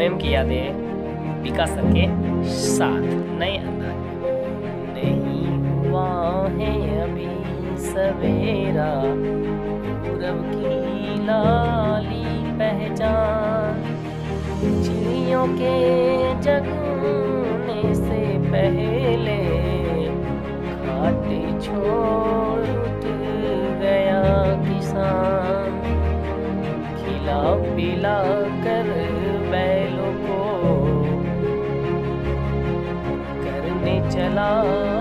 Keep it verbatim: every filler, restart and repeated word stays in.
प्रेम की यादें विकास सर के साथ नए अंदाज में। नहीं हुआ है अभी सवेरा, पूरब की लाली पहचान, चिड़ियों के जगने से पहले घाटे छोड़ उठ गया किसान, खिला पिला कर बैलों को करने चला